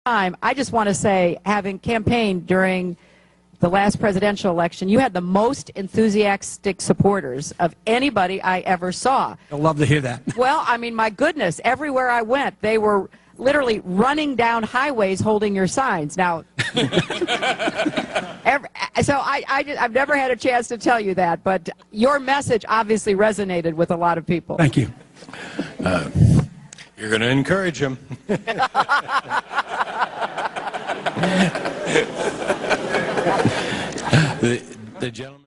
time, I just want to say, having campaigned during the last presidential election, you had the most enthusiastic supporters of anybody I ever saw. I'd love to hear that. Well, I mean, my goodness, everywhere I went, they were literally running down highways holding your signs. Now, I've never had a chance to tell you that, but your message obviously resonated with a lot of people. Thank you. You're going to encourage him. The gentleman.